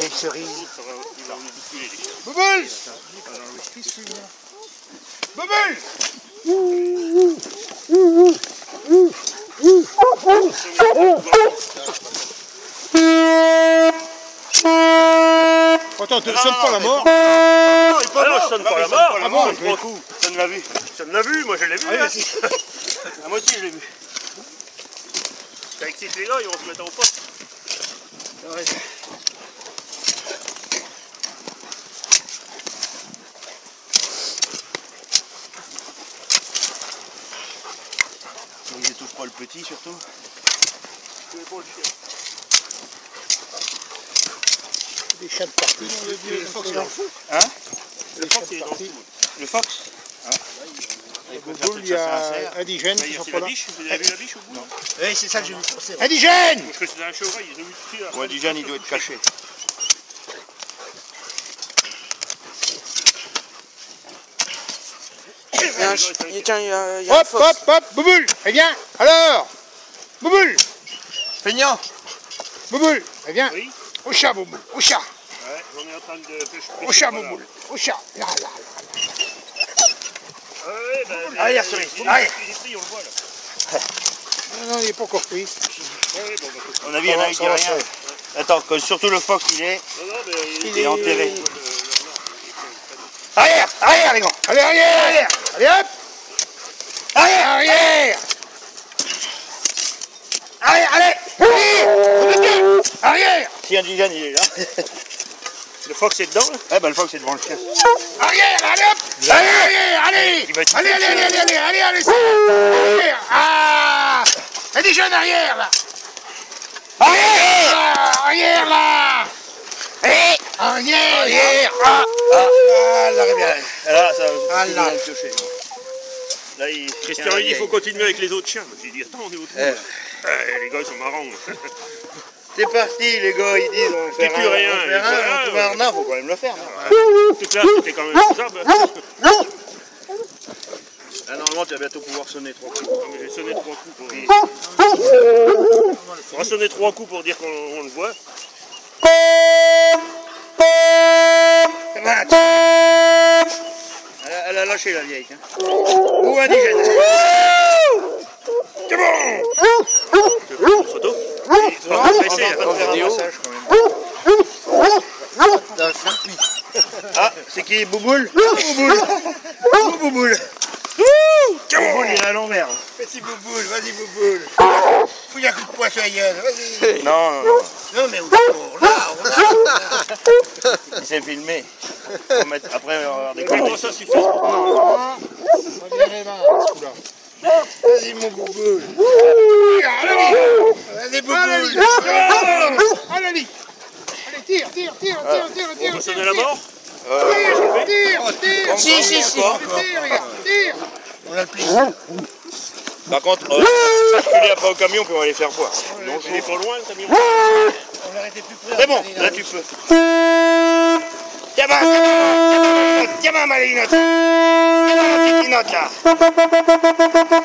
Et une cerise. Bouboule! Bouboule! Attends, tu ne sonnes pas la mort? Non, je sonne pas la mort. Ah bon, Sonne l'a vu. Sonne l'a vu, moi je l'ai vu. Ah, moi aussi je l'ai vu. Ça excite les gars, ils vont se mettre au poste. Ils ne touchent pas le petit surtout. Je vais pas le chien. Des chats de partout. Le fox il est en fou. Hein? Le fox il est dans le fou. Le fox. Bouboule, il y a indigènes qui sont C'est pas la là. biche, vous avez vu la biche au bout? Non. Oui, c'est ça que j'ai vu. Indigène! Parce que c'est un chevreuil, ils ont vu tout de suite. Bon, indigène, il doit être caché. Tiens, il y a un Hop, fox. hop, hop, Bouboule, eh bien, alors, Bouboule, Feignant. Bouboule, eh bien, Oui. au chat, Bouboule, au chat, Ouais, on est en train de pêcher. au chat, Bouboule, au chat, là, là, là. Ouais, ben, Arrière, cerise. il Arrière. est pris, on le voit là. Non, il n'est pas encore pris. Ouais, bon, bah, À mon avis, il y en a qui dit rien. Attends, surtout le fox, il est non, mais il est enterré. le Arrière, arrière les gars. Allez, arrière, allez, hop, Arrière, arrière, arrière, allez. arrière, Si indigène, il est là. Le fox est dedans là. Eh ben le fox c'est devant le chien. arrière, allez, hop, arrière, allez, Il va être allez, allez, allez, allez, allez, allez, arrière, ah, indigène, arrière, là, arrière, là, arrière, Ah, là, bien. Là, ça Ah, là. le piocher. Là, il... Christian il dit il faut continuer avec les autres chiens. Moi, j'ai dit attends, on est au trou. Eh. Les gars ils sont marrants. C'est parti, les gars, ils disent on va faire plus un, rien, on va faire ils font un, rien, on trouve un renard, faut quand même le faire. Non Toute là c'était quand même faisable. ah, normalement, tu vas bientôt pouvoir sonner 3 coups. Mais j'ai sonné 3 coups pour dire. On va sonner 3 coups pour dire qu'on le voit. Elle a lâché la vieille. Hein. Ou indigène. C'est bon. Tu veux une photo? On va faire un massage quand même. Ah, c'est qui Bouboule? Bouboule. Bouboule. Bouboule, il est à l'envers. Petit Bouboule, vas-y Bouboule. Fouille un coup de poing sur la gueule, vas-y. Non, non, non. Non mais on là. Il s'est filmé. On va après, on va avoir des Comment ça suffit? On dirait les mains, ce coup-là. Vas-y mon Bouboule. Vas-y Bouboule. Allez, allez, tire, tire, tire, tire, tire, On tire. va sonner la mort? Tire, tire. Si. Tire, regarde, tire. On a le plaisir. Par contre, basculer après au camion, puis on va les faire boire. Donc il est pas loin le camion. On aurait été plus près. C'est bon, là tu peux. Tiens, ma malinotte. Tiens, ma petite note là.